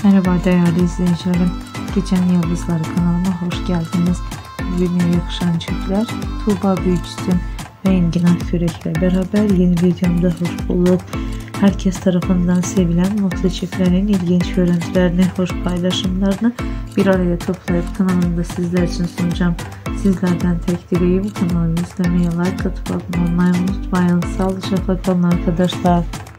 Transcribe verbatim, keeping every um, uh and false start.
Merhaba değerli izleyicilerim. Gecen Yıldızları kanalıma hoş geldiniz. Birbirine yakışan çiftler Tuğba Büyüküstün ve Engin Akyürek ile beraber yeni videomda hoş bulduk. Herkes tarafından sevilen mutlu çiftlerin ilginç görüntülerini, hoş paylaşımlarını bir araya toplayıp kanalımda sizler için sunacağım. Sizlerden tek dileğim kanalımı izlemeye, like atıp abone olmayı unutmayın. Sağlıcakla kalın arkadaşlar.